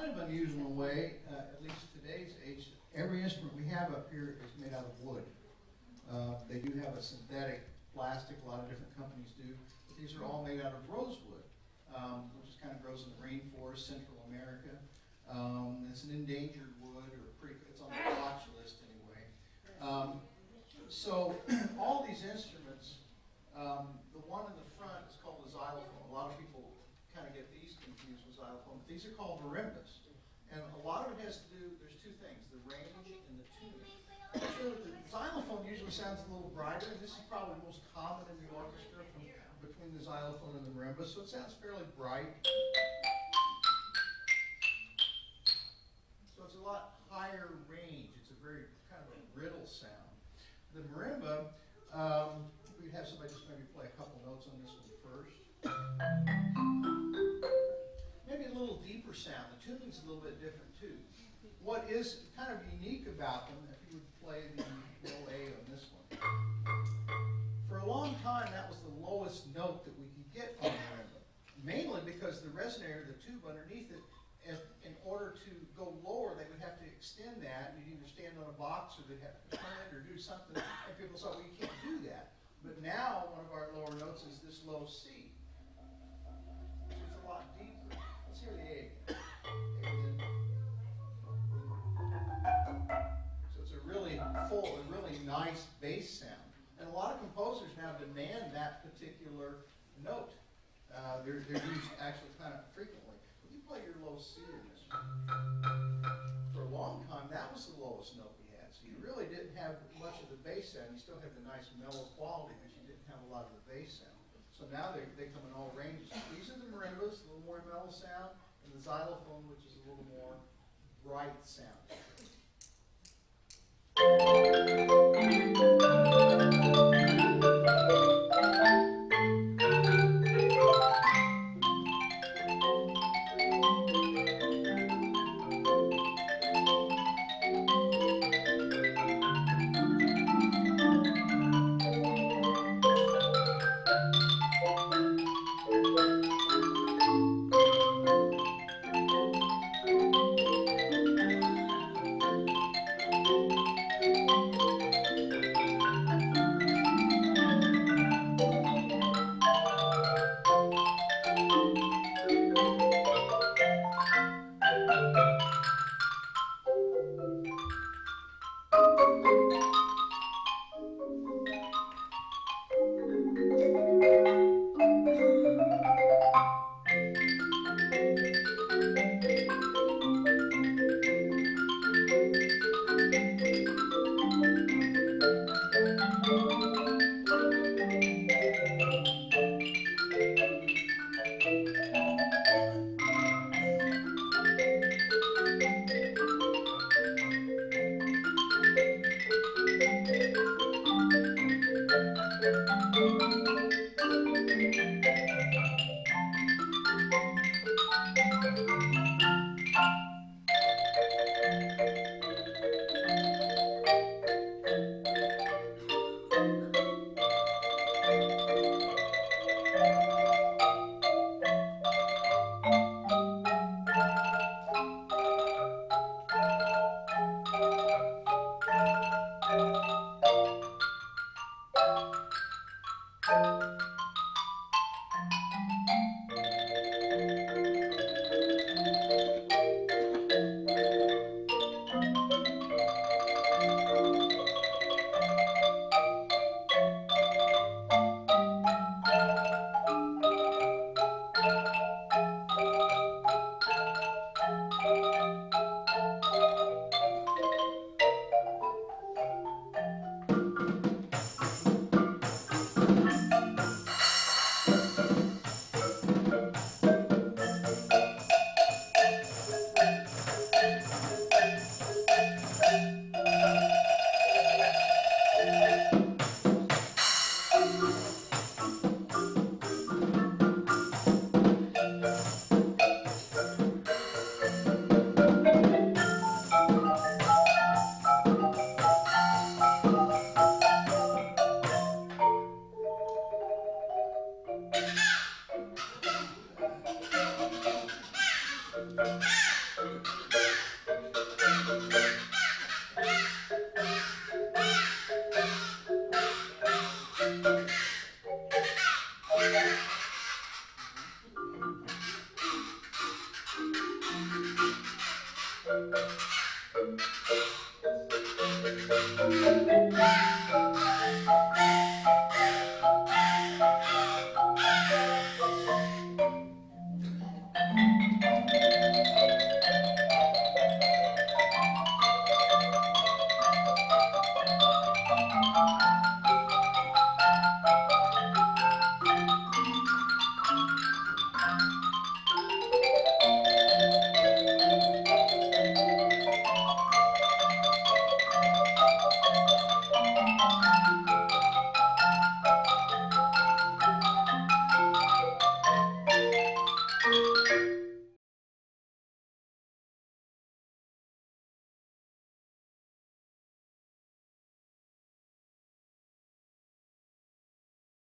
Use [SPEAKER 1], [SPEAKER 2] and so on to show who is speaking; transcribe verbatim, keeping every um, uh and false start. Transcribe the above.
[SPEAKER 1] kind of unusual way, uh, at least today's age. Every instrument we have up here is made out of wood. Uh, they do have a synthetic plastic, a lot of different companies do, but these are all made out of rosewood, um, which is kind of grows in the rainforest, Central America. Um, it's an endangered wood, or pretty, it's on the watch list anyway. Um, so all these instruments, um, the one in the front is called a xylophone. A lot of people kind of get these confused with xylophone, but these are called marimbas. And a lot of it has to do, there's two things, the range and the tuning. So the xylophone usually sounds a little brighter. This is probably the most common in the orchestra from between the xylophone and the marimba, so it sounds fairly bright. So it's a lot higher range. It's a very kind of a brittle sound. The marimba, um, we'd have somebody just maybe play a couple notes on this one first. Maybe a little deeper sound. The tuning's a little bit different too. What is kind of unique about them, if you would play the low A on this one. For a long time, that was the lowest note that we could get on the marimba. Mainly because the resonator, the tube underneath it, if, in order to go lower, they would have to extend that. You'd either stand on a box or they'd have to turn it or do something. And people thought, well, you can't do that. But now, one of our lower notes is this low C, which is a lot deeper. Let's hear the A again. A again. So it's a really full, a really nice bass sound. And a lot of composers now demand that particular note. Uh, they're, they're used actually kind of frequently. If you play your low C in this one, for a long time, that was the lowest note we had. So you really didn't have much of the bass sound. You still had the nice mellow quality, but you didn't have a lot of the bass sound. So now they, they come in all ranges. These are the marimbas, a little more mellow sound, and the xylophone, which is a little more bright sound.
[SPEAKER 2] Thank you.